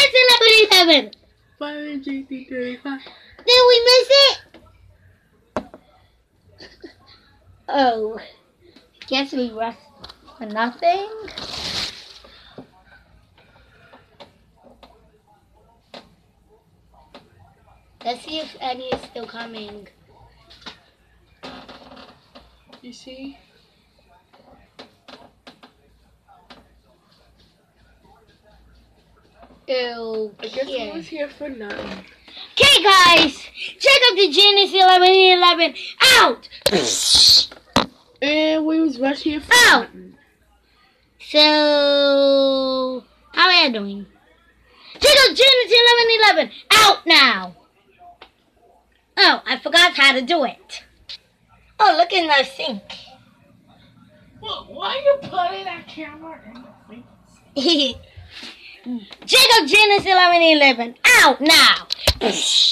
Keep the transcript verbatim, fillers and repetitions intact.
it's eleven eleven. five, six, thirty-five. Did we miss it? Oh. Guess we rest for nothing. Let's see if Eddie is still coming. You see? Ew. I guess he was here for nothing. Okay, guys, check out the Genius eleven eleven. Out. And we was rushed here for Out. nothing. So, how are you doing? Check out Genius eleven eleven. Out now. Oh, I forgot how to do it. Oh, look in the sink. Well, why are you putting that camera in the face? Check out Genius eleven eleven. Out now.